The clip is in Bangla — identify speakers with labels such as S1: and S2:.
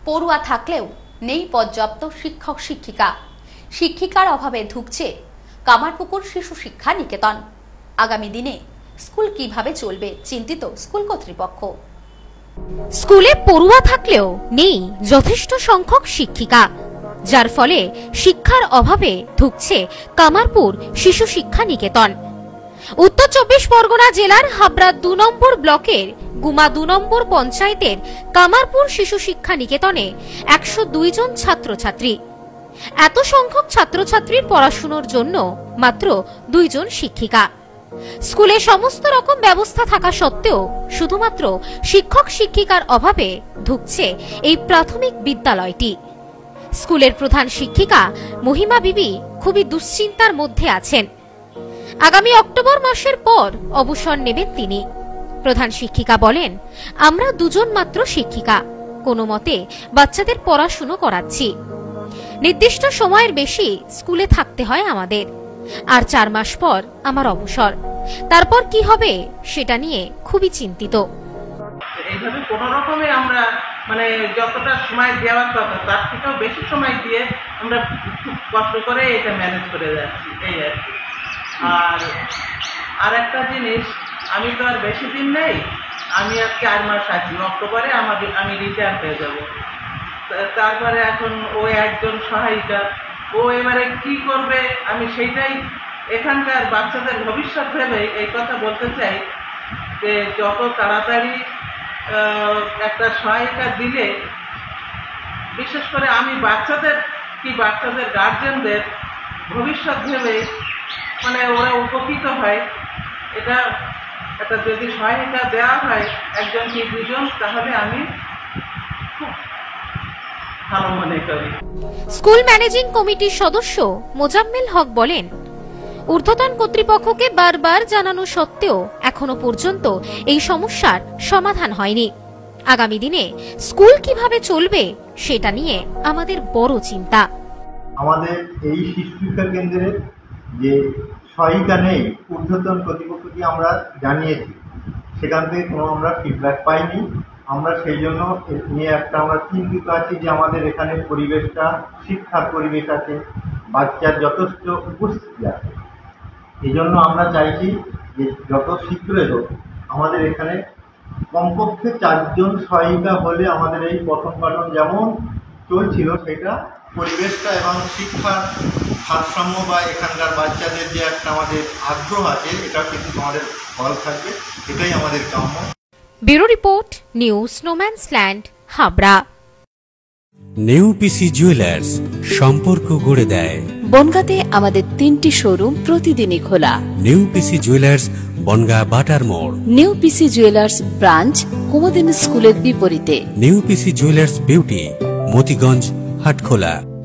S1: পড়ুয়া থাকলেও নেই পর্যাপ্ত শিক্ষক শিক্ষিকা। শিক্ষিকার অভাবে ধুঁকছে কামারপুকুর শিশু শিক্ষা নিকেতন। আগামী দিনে স্কুল কিভাবে চলবে চিন্তিত স্কুল কর্তৃপক্ষ।
S2: স্কুলে পড়ুয়া থাকলেও নেই যথেষ্ট সংখ্যক শিক্ষিকা, যার ফলে শিক্ষার অভাবে ধুঁকছে কামারপুর শিশু শিক্ষা নিকেতন। উত্তর ২৪ পরগনা জেলার হাবড়া ২ নম্বর ব্লকের গুমা ২ নম্বর পঞ্চায়েতের কামারপুর শিশু শিক্ষা নিকেতনে ১০২ জন ছাত্রছাত্রী। এত সংখ্যক ছাত্রছাত্রীর পড়াশুনোর জন্য মাত্র ২ জন শিক্ষিকা। স্কুলে সমস্ত রকম ব্যবস্থা থাকা সত্ত্বেও শুধুমাত্র শিক্ষক শিক্ষিকার অভাবে ধুঁকছে এই প্রাথমিক বিদ্যালয়টি। স্কুলের প্রধান শিক্ষিকা মহিমা বিবি খুবই দুশ্চিন্তার মধ্যে আছেন। আগামী অক্টোবর মাসের পর অবসর নেবেন তিনি। প্রধান শিক্ষিকা বলেন, আমরা ২ জন মাত্র শিক্ষিকা, কোনো মতে বাচ্চাদের পড়াশুনো করাচ্ছি। নির্দিষ্ট সময়ের বেশি স্কুলে থাকতে হয় আমাদের, আর ৪ মাস পর আমার অবসর। তারপর কি হবে সেটা নিয়ে খুবই চিন্তিত।
S3: এইভাবে কোনো রকমে আমরা যতটা সময় দেওয়ার কথা তার থেকেও বেশি সময় দিয়ে আমরা খুব কষ্ট করে এটা ম্যানেজ করে যাচ্ছি, এই আর কি। আর একটা জিনিস, আমি তো আর বেশি দিন নেই, আমি আর ৪ মাস আছি। অক্টোবরে আমি রিটায়ার হয়ে যাব। তারপরে এখন ও একজন সহায়িকা, ও এবারে কি করবে আমি সেইটাই এখানকার বাচ্চাদের ভবিষ্যৎ ভেবে এই কথা বলতে চাই যে যত তাড়াতাড়ি একটা সহায়িকা দিলে, বিশেষ করে আমি বাচ্চাদের গার্জেনদের ভবিষ্যৎ ভেবে ওরা উপকৃত হয়। এটা যদি সহায়িকা দেওয়া হয় একজন কি ২ জন, তাহলে আমি খুব ভালো মনে করি।
S2: স্কুল ম্যানেজিং কমিটির সদস্য মোজাম্মেল হক বলেন, ঊর্ধ্বতন কর্তৃপক্ষকে বারবার জানানো সত্ত্বেও এখনো পর্যন্ত এই সমস্যার সমাধান হয়নি। আগামী দিনে স্কুল কিভাবে চলবে সেটা নিয়ে আমাদের বড় চিন্তা।
S4: আমাদের এই শিশু শিক্ষা কেন্দ্রে যে সহায়িকা নেই, ঊর্ধ্বতন কর্তৃপক্ষকে আমরা জানিয়েছি, সেখান থেকে কোনো আমরা ফিডব্যাক পাইনি। আমরা সেই জন্য নিয়ে আমরা চিন্তিত আছি যে আমাদের এখানে পরিবেশটা, শিক্ষার পরিবেশ আছে, বাচ্চার যথেষ্ট উপস্থিতি আছে। এই জন্য আমরা চাইছি যে যত শীঘ্রই হোক আমাদের এখানে কমপক্ষে ৪ জন সহায়িকা হলে আমাদের এই পঠন পাঠন যেমন চলছিল সেটা পরিবেশটা এবং শিক্ষার ভারসাম্য বা এখানকার বাচ্চাদের যে একটা আমাদের আগ্রহ আছে এটা কিন্তু আমাদের ফল থাকবে, এটাই আমাদের কাম্য।
S2: Bureau report, news no man's land, Habra.
S5: New PC jewellers সম্পর্ক গড়ে দেয়।
S6: বনগাঁতে আমাদের 3টি শোরুম প্রতিদিনই খোলা।
S5: নিউ পিসি জুয়েলার্স, বনগাঁ বাটার মোড়।
S6: New PC jewellers branch Kumudini স্কুলের বিপরীতে।
S5: New PC jewellers beauty, Motiganj, Hatkhola.